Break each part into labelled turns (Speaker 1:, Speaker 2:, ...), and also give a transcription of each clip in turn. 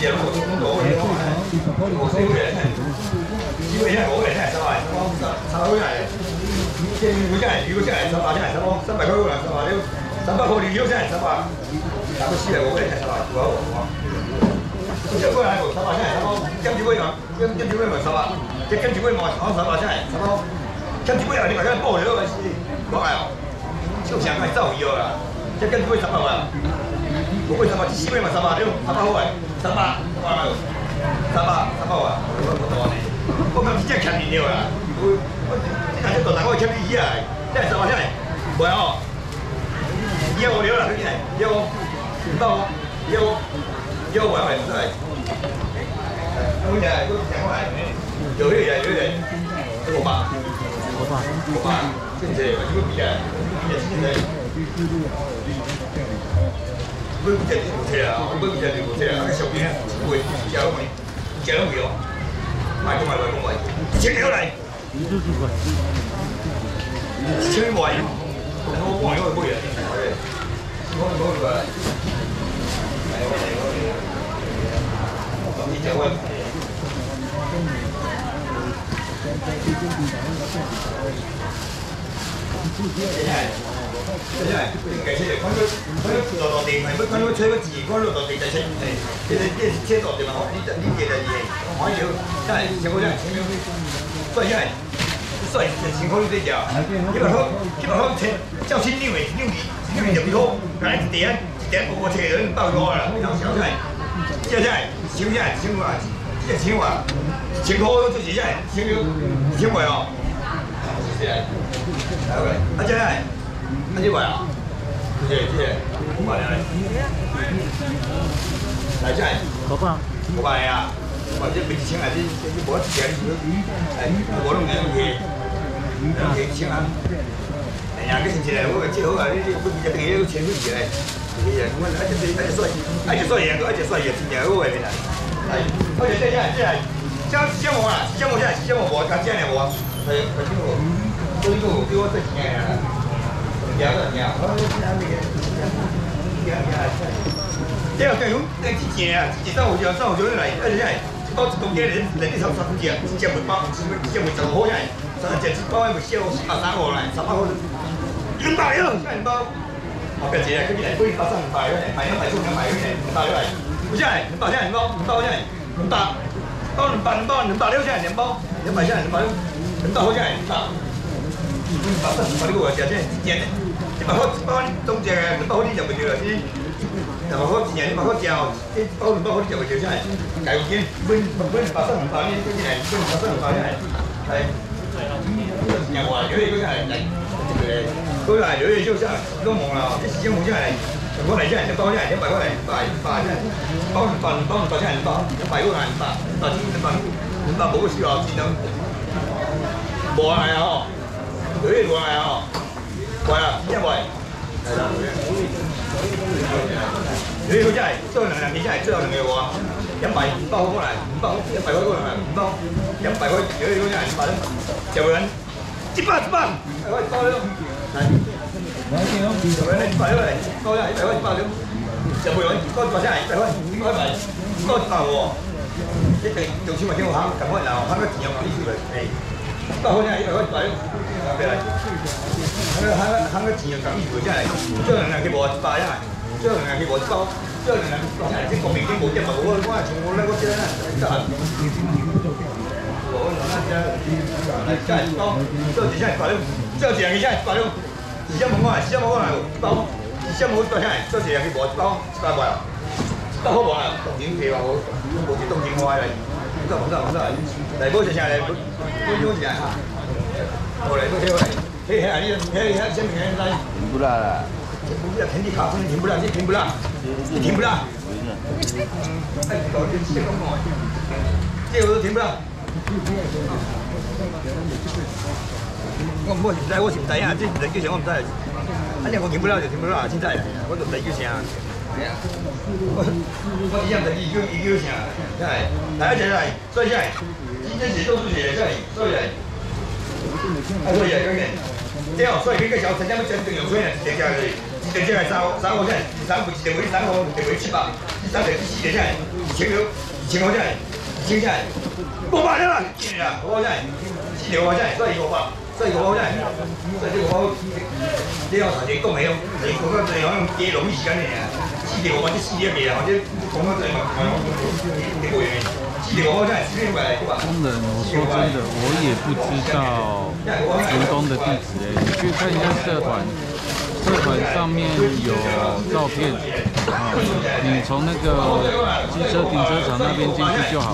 Speaker 1: 只路中路我哋講係，我四個人係，因為我哋係300，300塊嚟，即係如果真係300真係300塊啦，300了，300塊你要真係300，但係400我哋係300，做好喎。即係嗰係300真係300，跟住嗰樣，跟住嗰樣咪300，即係跟住嗰樣咪300真係300，跟住嗰樣你咪跟報嚟咯，講係哦，就想係造謠啦，即係跟住嗰300塊。我為什麼4位嘛300了，300好誒，300，我今次真係欠你了啦，我大家都大概欠你幾啊？真係300真係，唔係哦，要我了啦，佢真係要我，唔到我，要我係真係，好似係嗰個過嚟，有啲500，真係，如果比啊，真係。不見你冇車啊！我不見你冇車啊！小邊會交咪交唔到，買公位，請你嚟，請你買，我講咗冇嘢，我個，你隻位，真係計出嚟，佢落地係乜？佢吹個字，佢落地就出嚟。其實啲車落地咪呢件就係可以，真係全部真係，所以真係，所以情況呢啲就，基本上車交錢溜嚟就唔好，但係點個車人到咗啦，有時候真係，即係真係少真係少話，即係少話，情況都自己真係少為哦，係啊，真係。阿姐話啊，即係500嚟，係真係500啊，或者俾錢啊啲冇得錢，係我都唔係幾錢啊？哎呀，嗰陣時嚟我最好啊，呢啲一定要錢都嚟，我而且衰嘢，真係好嘅邊啊！係，而且真係像我啊，像我講真係我，係呢個對我最緊要啊！即係對於之前啊，之前3號嚟，而且係包一公斤人哋頭3隻梅包，一隻梅10號真係，3隻一包係梅燒3號嚟，3號200了，200包，我嘅姐佢哋可以發生200嘅，買送200嘅，200咗嚟，真係200真係2包真係200了真係2包，200真係200了，200好真係200。把呢個就真係100好中隻嘅，200好啲就唔叫啦先，200好100好隻哦，100好200好啲就唔叫真係，計唔見，本發生200呢啲真係，本發生200真係，係，又話如果你嗰啲係佢係如果你做真係都冇啦，啲時間冇真係，我嚟真係100好真係100過嚟100真係，包200真係200過嚟200冇個時候見到冇係啊！佢哋過嚟啊！貴啊，因為係啦，佢真係最能量，你真係最有能量喎！100包過嚟，100包100塊過嚟，100包100塊，如果真係100咧，就會揾100，係包咗，係，就會揾100過嚟，包咗100塊100咗，就會揾多真係100塊，100塊多100喎，一定做錢咪幾好慳，咁可能慳個錢又幾少嚟，100塊真係100塊100咗。俾嚟，慳個錢又咁易真係，將能量佢冇100真係，將能量佢冇包，將能量真係即國民經冇100我從我咧嗰啲咧真係，我真係包，這幾件100了，這幾件100了，400蚊啊，400蚊嚟包，400蚊真係，這幾件佢冇包100塊啊，100好冇啦，當然佢話我冇啲當然我係嚟，唔得，嚟嗰隻先嚟，嗰隻啊。過來，嘿，先明天來。停不啦啦。停你卡車，停不啦，停不啦。哎，搞點事咁耐，這個都停不啦。我唔知，我唔知啊，即係幾錢我唔知。反正我停不了就停不了，現在我就幾錢啊？係啊，我一樣就2錢，真係。大家真係，所以真係，今天寫都是寫真係，所以。所以係咁嘅，即係所以佢嘅時候，陳生乜整定用水啊？直接係3號真係，3號自定位3號定位700，3號4真係，1000 2000块钱，2000块钱，500了，见啦，500块钱，4块钱，所以500，所以500块钱，所以这500，你要头前讲的哦，你讲到最后用加浪费时间的尔，4块500这4粒的，或者讲到最后你贵的，4块500块钱，工
Speaker 2: 人，我说真的，我也不知道员工的地址你去看一下社团。社团上面有照片啊，你从那个机车停车场那边进去就好了。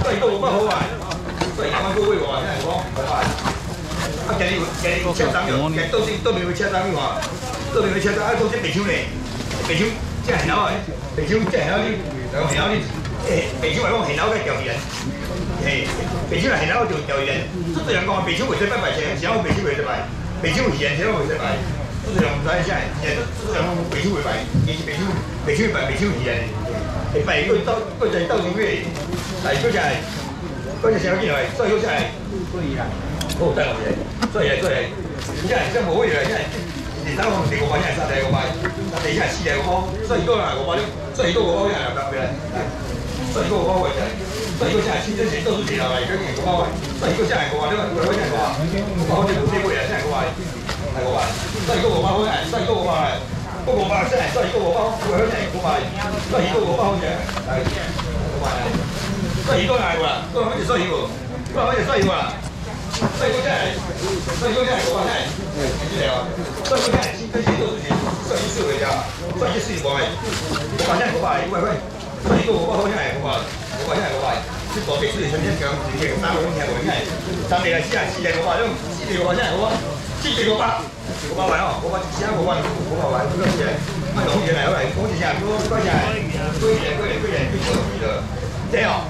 Speaker 1: 白手来讲，现老个钓鱼人，白手来现老就钓鱼人。出多人讲白手袂使拜拜，谁讲白手袂使拜？白手鱼人，谁讲袂使拜？出多人唔知啥，现在出多人讲白手袂拜，伊是白手会拜，白手鱼人。会拜个在斗牛月，来个在，个在啥物来？再个在，哦，等下先，再来，这无位来，你当我4块钱，3块5块，第一下4块5块，再一个啦5块，再一个5块钱来，来。再一个5块钱，再一个下来，新增钱都是钱来，跟5块，再一个下来5块，你5块钱5块钱不对贵啊，下来5块，来5块，再一个5块钱，再一个5块，个5块下来，再一个5块，5块钱5块，再一个5块钱，来5块，再一个来过啦，再一个，5块钱再一个啦，再一个下来5块钱，记得啊，再一个下来新增钱都是钱，再一4块钱，再一4块，5块钱5块，5块。所以个5块好钱5块5块，这大笔水全天讲3块5块钱，3块来4块5块，种4块5块钱5块，4块5块哦，5块其他5块不够钱，那农业来来，讲一下，多块钱，贵点，这样，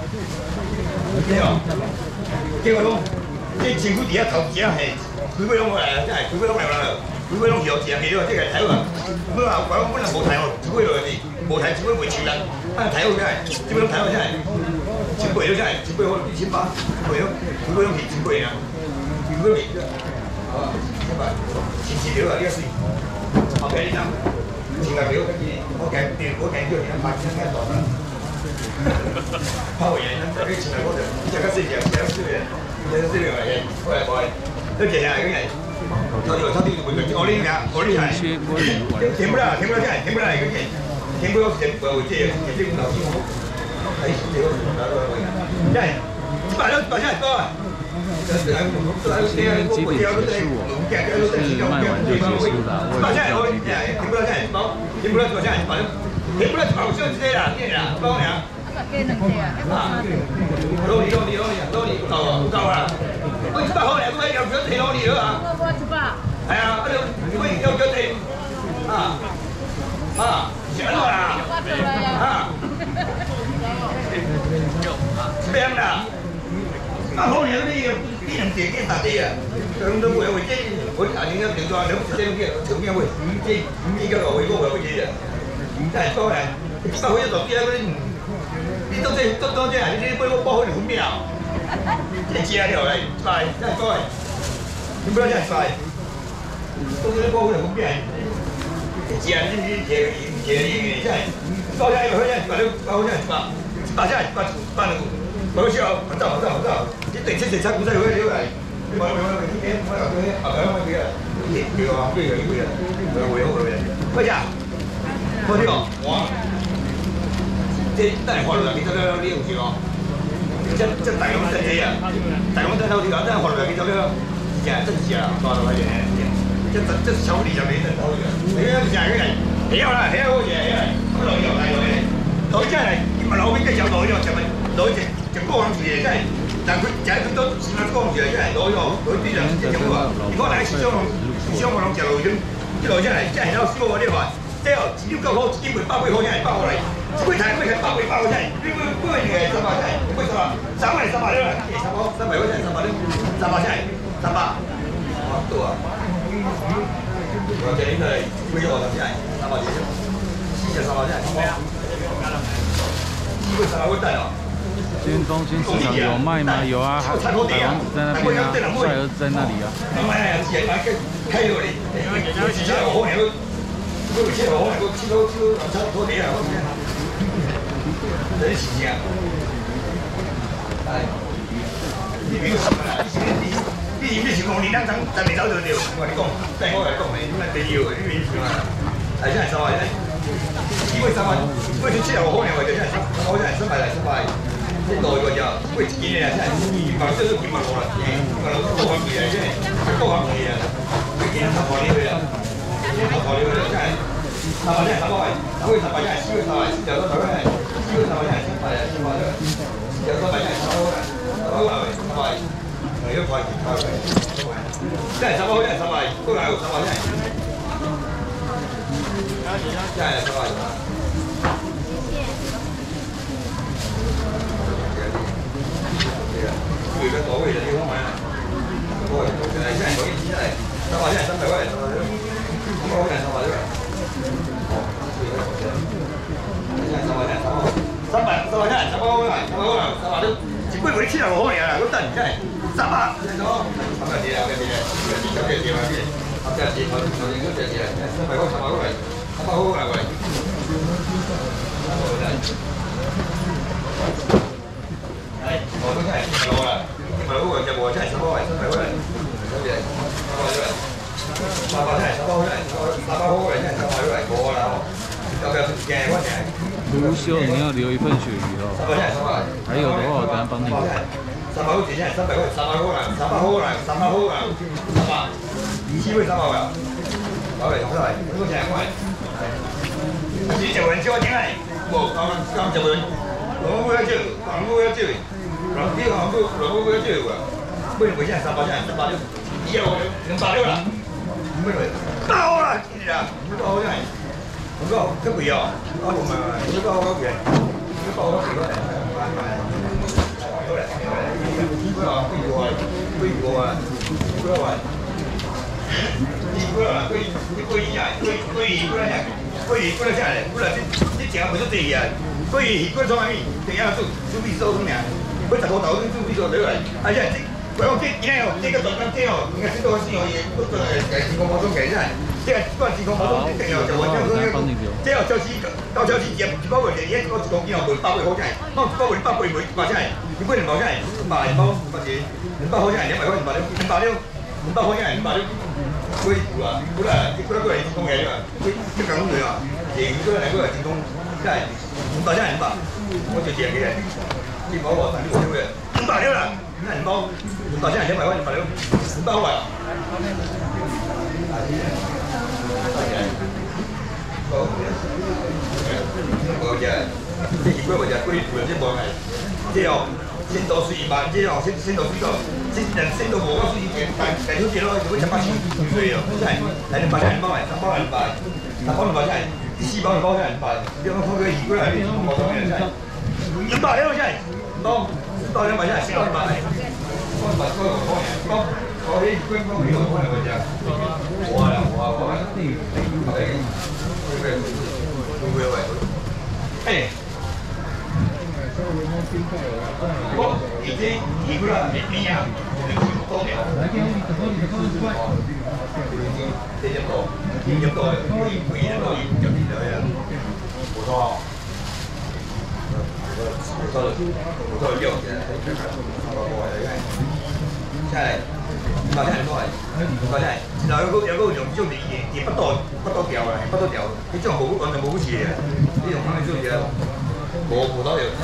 Speaker 1: 结果讲，这政府底下投资啊，嘿，规尾拢过来，真系规尾拢来啦，规尾拢有钱，迄个这个台湾，本来本来无台哦，一尾落去，无台一尾袂收人。台湾啥？这边台湾啥？1800了啥？1800好2800，1800了，1800了是1800啊，1800米，啊，1800，新条啊，你水，后边你讲，10条，我讲叫你拍10条大啦，拍回来，咱这10条我就这个4条，这个4条，这个4条来嘅，过来，这接下来个人，他就会我哩呀，填不了一个人。天不要钱，不要为这，这老师傅，哎，这个拿过来喂，哎，100了，100下多啊。
Speaker 2: 今天基本结束是卖完就结束了，我也不知道几点。
Speaker 1: 天不了钱，天不了多少钱？天不了100，就这啦，对啦，包呀。啊，老李，够啊！喂，100好嘞，我要叫提老李了啊。我100。系啊，我要叫提啊。是安怎啦？啊，是变啦。好年你人地见大地啊，咁都会这，我大年个平常两这种嘅条件会，这个路会我会这啊，但系当然，100块一大啲啊，你到这，你俾我包好2秒，这吃了来快，真系快，你不要真系快，到这包好2秒。既然你铁真系，包下100块钱，100块钱100下100了，好笑，好走，你等7才不在回来，我后边啊，对啊，回来，快点，快点哦，我，这等下滑落来，你走了你有钱哦，这大龙在这啊，大龙在头条，等下滑落来，你走了，真是啊，抓到快点。这是小李上面的，你看下个人，晓啦，晓好嘢，我老友来来，老真系，你咪老边嘅小老友，就咪老就光住嘅，真系，但佢就係佢都算係光住嘅，真係老友，佢啲人即係咁話，如果你係商我諗就路點，啲路真係有燒嗰啲話，即係只要夠好，基本包尾好真係包過嚟，只會睇咩係包尾包真係，呢個嘢300真係，唔會300啦，300塊真係300啦，300真係300，哇多啊！我这里头规划到现在300钱，400、300钱，基本上我带了。
Speaker 2: 今天中心市场有卖吗？有啊，海王子在那边啊，帅儿子在那里啊。
Speaker 1: 开有哩，之前我好年，我以前我好年，我去到差不多点啊，我这是啥？哎，你没有什么啦？你是讲你咱未走就对，我跟你讲，再我来讲嘞，你们第二个你明白嘛？哎，现在3万，因为3万，因为7号好呢，或者现在3万300来300，这多一个叫，因为今年啊，现在200这是200多了，200多够还贵啊，现在够还贵啊，今年300多了，今年300多了，现在300现在300块，3月300现在4月300，4月300块，4月300现在300了，400了，4月300现在300块，300块，300。要快点开会，现在300块，现在300，过来有300现在，现在300。有个座位的地方嘛，现在可以现在300现在300块，300块现在300对吧？哦，现在300现在300块，300现在300块，300块，300都一贵没700块尔啦，我等你现在。300，300几啊？小姐姐嘛，小姐姐，小姐姐，300块，300块，300块过来过来。哎，我都现在100多了，100多块，我现在300块，300块，小姐，300块，300现在300块，300块现在300块，多了哦。要不要加块钱？
Speaker 2: 卢修，你要留一份鳕鱼哦。
Speaker 1: 300现在300，
Speaker 2: 还有的话，我等下帮你。
Speaker 1: 300块钱现在300块，300块来，300块来，300块来，300，7位300块，老嘞，老嘞，多钱块？你食完少点哎，无，刚食完，老母要少，老母要少，老母老母要少个，买回现在300现在300六，以后260啦，买落到啦，是啦，到现在，不够，太贵哦，到我们，不够多钱，不够多几个人，到超市一包月一个1公斤哦，卖100块好钱，我1包月100块卖100钱，你买2包钱，100包100钱，200块钱200块200块钱200，贵啦，贵啦，贵过来真空嘅啦，这讲对啊，鱼过来真空，真系200钱200，我就借嘅，1包我3包嘅，200了啦，那2包200钱200块200了，200块。无只，这鱼骨无只贵，有只无个，这哦，鲜度水慢，这哦鲜度水度，这人鲜度无够水，大小只咯，就要100斤水哦，真系，来200只2包来，3包200，3包200只，4包2包只200，你讲看个鱼骨来，你无多嘅真系，200了真系，2包200只，4包200，我啲龟包幾多個嚟㗎？我哎，我已經移過啦，你呀，多條。這一個，就變咗呀，冇錯。冇錯，呢個真係。200只200只，然後有個用種也不多條啦，不多條，呢種冇完全冇好似嘅，呢種咁嘅種嘢，冇多條，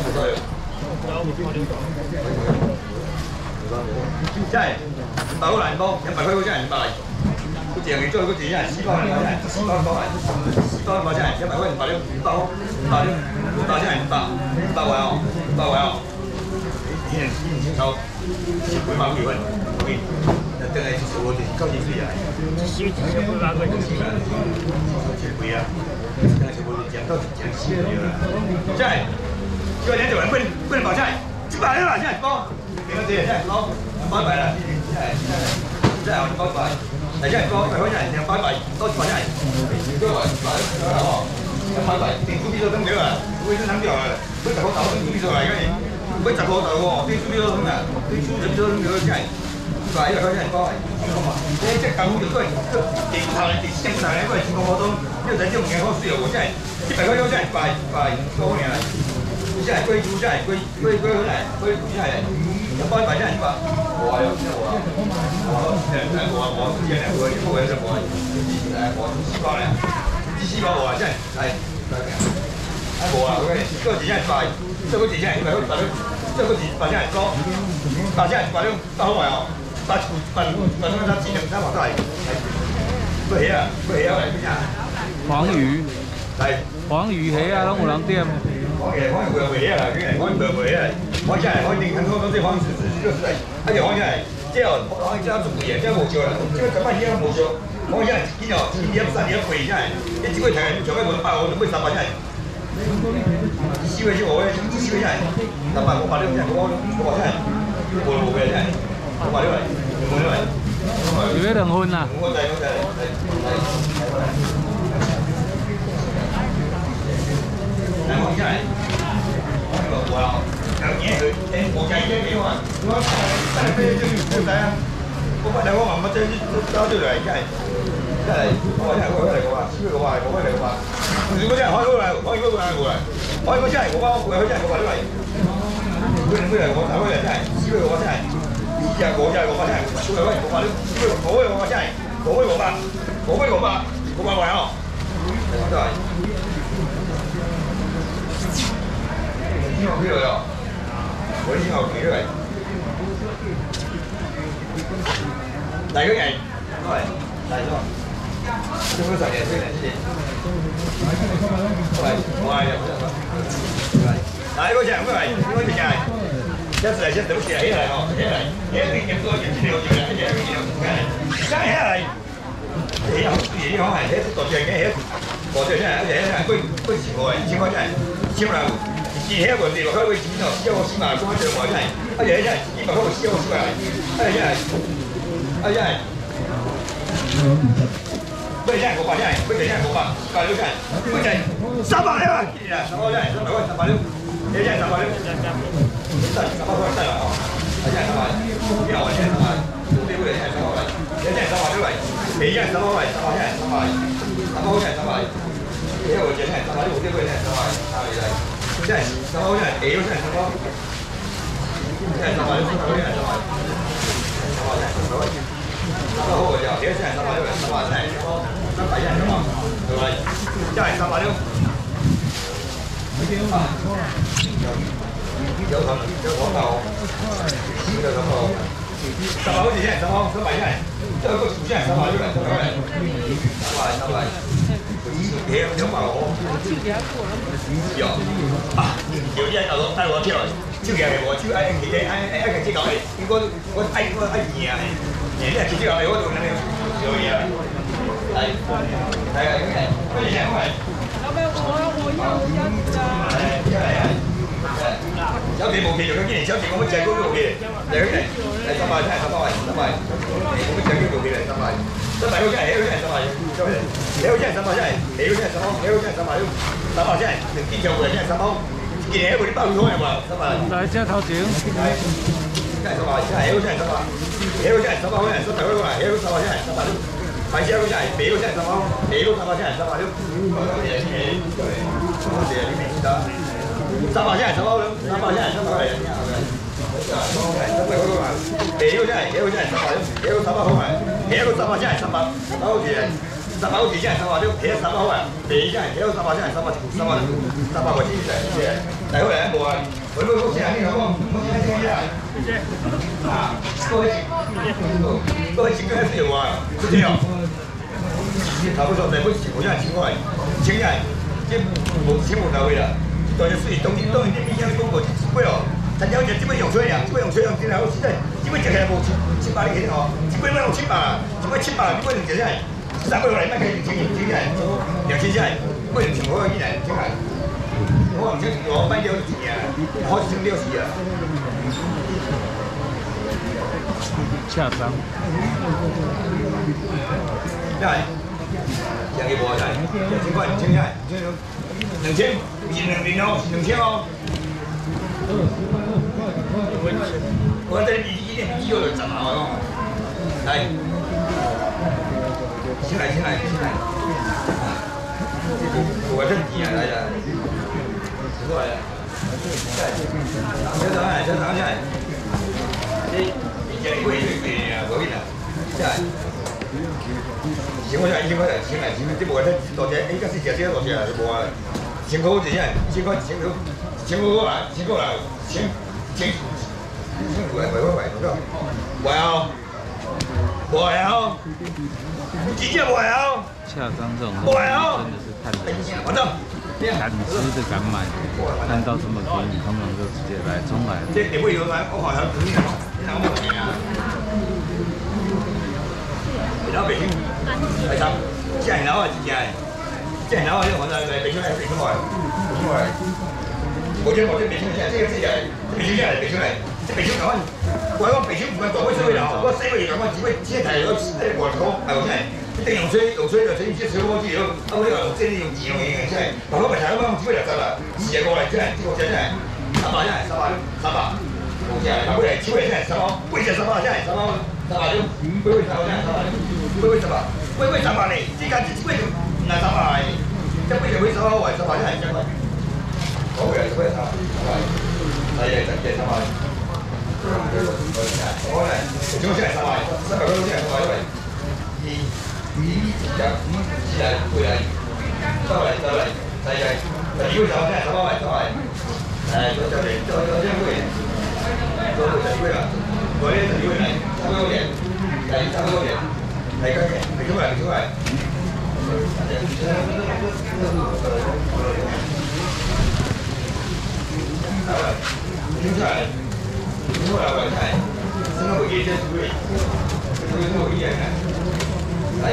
Speaker 1: 真係200個難包，100塊真係200，嗰隻你再嗰隻真係4包200真係4包200真係100塊200了，2包真係200位哦，200位哦，以前收10萬幾份。真係我哋高級水啊！少800塊就錢啦，真貴啊！真係我哋講到講少咗啦，真係，這個兩隻不能保真係100了啦，真係包，幾多隻真係包100啦，真係包100，但真係包100塊真係200多100真係，都話100哦，100定數邊度等咗啊？會等咗啊？會10個頭定數邊度嚟嘅？會10個頭喎，定數邊度等啊？定數邊度等咗真係。100個真係多，你即係咁就都係地頭嚟，地正頭嚟，都係全國我都，呢個仔都唔係好輸喎，真係100個真係快多嘅。 下来，龟猪下来，龟回来，龟猪下来，要包100下来是吧？我有，我之前2个，不会是我，来我4包了，4包我现在来，无啊，这几下100，这个几下100，这个几100下高，100下100六，100好买哦，100那几两300块，不黑啊，不黑啊，来不下。
Speaker 2: 黄鱼，
Speaker 1: 来，
Speaker 2: 黄鱼虾啊，拢有人点。
Speaker 1: 黄鱼袂袂啦，黄鱼袂啦，黄起来，黄鱼看到这黄鱼就是来，而且黄起来，这黄鱼这做贵啊，这无少啦，这个100块无少，黄起来一斤哦，1斤3斤贵起来，你一个台上尾500，我买300起来。4月5月4月起来，300 500起来，我起来，无起来，500来，500来。
Speaker 2: 有要2份啦。
Speaker 1: 我来。来，往下来，我了，我家也没有啊，我再飞就来啊，我把我妈妈这早就来下来，我下来4月5号，如果这样，我来，我下来，我下来500来，我来，我3月来下来，4月5号下来，4月5号下来，500下来，4月5号下来，500来哦，来。已经好去了哟，我已经好去了。来个人，来是吧？这个3年对的，谢谢。来个钱，来，我就来。下次来，下次都起来哦，起来，你今个今天就来，下来。你好，你好，係，大隻嘅，大隻真係，而且貴1000塊，1000塊真係，1000來。而且問題落去會錢哦，4個4萬，講一隻話真係，而且真係200塊4個4萬，而且真係，不係真係500真係，不係真係500，160真係，不係300啊，300真係300塊300，你真係300，300塊真係哦，而且300，你好，而且300，你會真係300塊，你真係300對嚟，你真係300塊，300真係300，300真係300，你有真係300，你冇啲會真係300，係嚟。真係300真係，A 真係300，真係300，真係300，300真係300，300好嘅就，A 真係300，300真係300，300真係300，係咪？真係300了。有頭，300好似真係300，300真係，即係個數真係300出嚟，300。200我，有啊，有啲喺度帶我跳，超嘅係我超愛佢嘅愛佢隻狗係，我愛贏啊，贏啲係隻狗係我做緊嘅有嘢啊，係嗰啲係。有期冇期就佢今年小期我乜借嗰啲冇期，嚟佢哋嚟300真係300，我乜借嗰啲冇期嚟300好真係，真係300，你好真係300真係，你好真係300，你好真係300真係，1件就會真係300，件嘢會啲包裝係嘛300。
Speaker 2: 來，這頭前。
Speaker 1: 係，真係300，真係你好真係300，你好真係300好真係，100過嚟，你好300真係300，買車好真係，你好真係300，你好300真係300了。我哋呢邊得300真係300了，300真係300嚟。你好真係300了，你好300好買。你一個300真係300，300好似300好似真係300了，你300好啊，你真係你一個300真係300個錢嚟嘅，大好嚟一部啊，佢都好似係呢個，好似呢啲啊，啊，都係錢嘅條啊，都知啊，頭嗰個地方全部真係錢開，錢係即係冇錢冇頭嘅啦，當然雖然當然啲邊啲公佈貴哦。陳有隻只不過用水啊，只不過用水用錢係好似真係，只不過隻係冇700啲錢哦，只不過用700，只不過700，只不過用錢真係300過嚟乜嘅用錢真係，用錢真係，不過用錢好嘅人真係，我唔想我買咗錢啊，開始升60啊。
Speaker 2: 恰當。
Speaker 1: 真係，人嘅貨真係，2000塊2000真係，2000年哦，2000哦。我這一點比有怎麼了？來，進來，我這幾年來的，過來。 1000块钱，1000块钱，1000块，这无这大只，应该是只大只，是无啊。1000块一件，1000块好啦，1000块啦，1000块，袂哦，袂哦，真正袂哦。
Speaker 2: 恰当这种东西真的是看人喜欢，敢吃的敢买的，看到这么便宜，通常就直接来冲来。
Speaker 1: 这你会有吗？我好像不是，你哪个买啊？然后北京，来啥？这然后是真的，这然后就反正来北京来，北京来，我这北京来，这个北京来，北京来，这北京台湾，我讲北京不管大尾小尾啦，我细尾讲我只尾只台我外头，哎我讲，你等用水就这水果机了，啊我你话这用钱用钱这，大佬白台我讲只尾60啦，40过来这，这个这300这300，我这，啊尾来只尾这300，尾这300这300就尾300这300。尾300呢？这间一尾就唔係300嘅，一尾就尾300好嘅，300真係真係。好嘅，尾300，係嘅，真嘅300。好嘅，總共真係300，300塊真係300因為2回嚟，收嚟，係嘅，第2尾300真係300位，誒，就嚟，就真係會，就第2尾啦，我呢第2尾嚟300塊錢，係300塊錢。嚟緊嘅，嚟咗嚟，嚟咗嚟。好啦，拎出嚟，拎出嚟揾出嚟，先攞部機先處理，處理到依樣嘅，係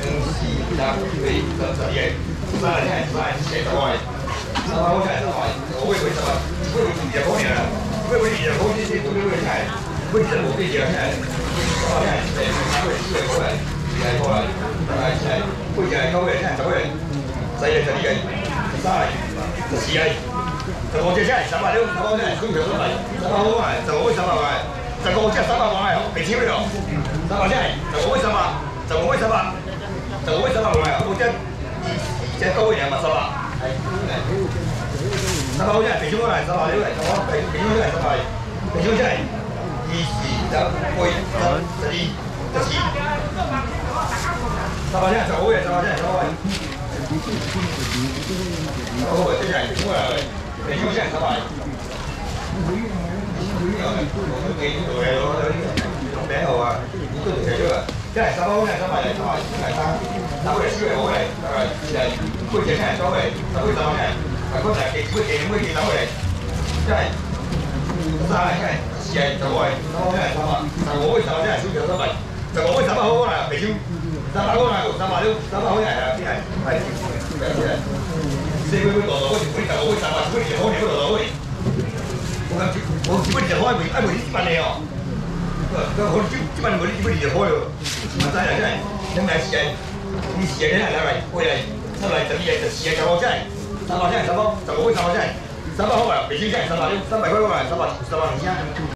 Speaker 1: 5、4、3、4、12、3嚟聽，3寫到位，3好聽3位，我會3位，會20方面啦，會20方面先處理會聽，會20冇機嘢聽。3位聽，3位4位過嚟。2係過嚟，係杯就係9嘅，真係9嘅，4係12嘅，3係14係，15隻真係300了，15真係公平都嚟，15好啊，15可以300嘅，15真係300萬嘅，未超呢度，300真係15可以300，15可以300，15可以300萬嘅，我真2隻高嘅人咪300，係300好真係未超過嚟300了，未超真係300，未超真係300真係就好嘅，300真係就好嘅。好嘅，真係超嚟，你超真係300。都幾做嘢咯，有名號啊，都做嘢咗啊。真係300好，真係300嚟，300真係3個嚟超嚟好嚟，係杯嘢真係300嚟，3杯300真係，係嗰陣幾杯幾3個嚟，真係3係真係4係就好嘅，300真係300，15杯300真係超咗300，15杯300好啦，未超。300好啦，300了，300好嘅係啊，邊係4杯落落嗰條杯15杯300，杯2好料落落嗰我基本就開每啲問你哦，我基本每啲杯2開喎，真係真係，真係試真係嚟杯嚟，出嚟12日就試就我真係300真係300，15杯300真係300好啊，未超真係300了，300塊喎，300 2千。